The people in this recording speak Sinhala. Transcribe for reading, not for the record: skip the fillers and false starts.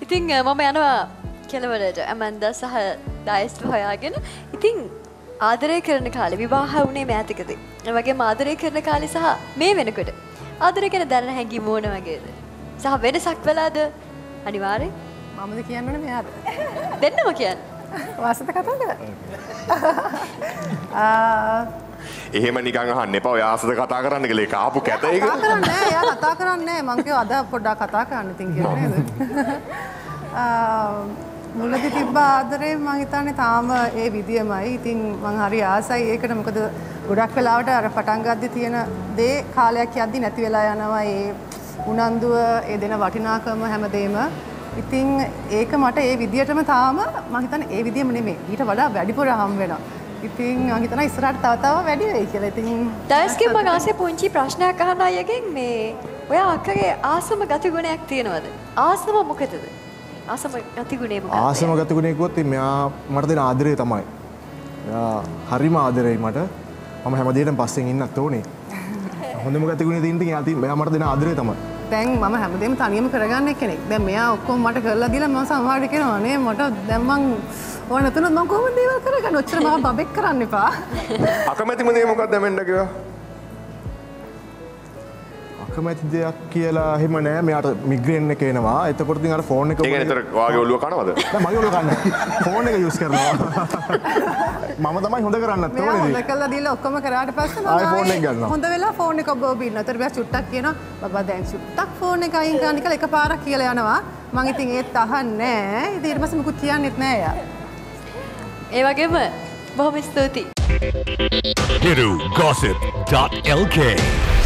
ඉතින් මම යනවා කෙලවරට ඇමන්දා සහ ඩයස්ට් හොයාගෙන. ඉතින් ආදරය කරන කාලේ විවාහ වුණේ මෑතකදී. ඒ වගේම ආදරය කරන කාලේ සහ මේ වෙනකොට ආදරය ගැන දැනන හැඟීම් මොන වගේද? සහ වෙනසක් වෙලාද? අනිවාර්යෙන් මමද කියන්නනේ මෙයාට. දෙන්නම කියන්න. වාසත කතා කරා. එහෙම නිකන් අහන්න එපා. ඔය ආසද කතා කරන්න කියලා ඒක ආපු කැත එක. කතා කරන්නේ නැහැ. එයා කතා කරන්නේ නැහැ. මං කිව්වා අද පොඩ්ඩක් කතා කරන්න ඉතින් කියලා නේද? මුලදී තිබ්බ ආදරේ මං හිතන්නේ තාම ඒ විදියමයි. ඉතින් මං හරි ආසයි ඒකට. මොකද ගොඩක් වෙලාවට අර පටන් ගද්දි තියෙන දේ කාලයක් යද්දි නැති වෙලා යනවා. ඒ උනන්දුව, ඒ දෙන වටිනාකම හැමදේම. ඉතින් ඒක මට ඒ විදියටම තාම මං හිතන්නේ ඒ විදියම නෙමෙයි. ඊට වඩා වැඩිපුර හම් වෙනවා. ඉතින් මං හිතනවා ඉස්සරහට තව වැඩි වෙයි කියලා. ඉතින් ඩයස්ගේ මම ආසේ පුංචි ප්‍රශ්නයක් අහන්න අයගෙන් මේ ඔයා අක්කගේ ආසම ගතිගුණයක් තියෙනවද? ආසම මොකටද? ආසම ගතිගුණේ මොකක්ද? ආසම ගතිගුණේ කිව්වොත් මෙයා මට දෙන ආදරේ තමයි. එයා හරිම ආදරෙයි මට. මම හැමදේටම පස්සෙන් ඉන්නත් ඕනේ. හොඳම ගතිගුණේ තියෙන ඉතින් එයා මට දෙන ආදරේ තමයි. දැන් මම හැමදේම තනියම කරගන්න කෙනෙක්. දැන් මෙයා ඔක්කොම මට කරලා දීලා මම සමහරවිට කියනවා නේ මට දැන් මං ඕන නැතුනොත් මං කොහොමද දේවල් කරගන්නේ? ඔච්චර මම බබෙක් කරන්න එපා. අකමැතිම දේ මොකක්ද මෙන්න කිව්වා? අකමැති දෙයක් කියලා එහෙම නෑ. මෙයාට මිග්‍රේන් එක එනවා. එතකොට ඉතින් අර ෆෝන් එක ඒක නේතර වාගේ ඔළුව කනවද? නෑ මගේ ඔළුව කන්නේ. ෆෝන් එක යූස් කරනවා. මම තමයි හොඳ කරන්නත් ඕනේ. මෙයා හොඳ කරලා දීලා ඔක්කොම කරාට පස්සේ මම ෆෝන් එක ගන්නවා. හොඳ වෙලා ෆෝන් එක ඔබ ඉන්නවා. ඒතර මෙයා චුට්ටක් කියනවා බබා දැන් චුට්ටක් ෆෝන් එක අයින් කරන්න කියලා එකපාරක් කියලා යනවා. මං ඉතින් ඒත් අහන්නේ නෑ. ඉතින් ඊට පස්සේ මුකුත් කියන්නෙත් නෑ එයා. ඒ වගේම බොහොම ස්තුතියි. Hirugossip.lk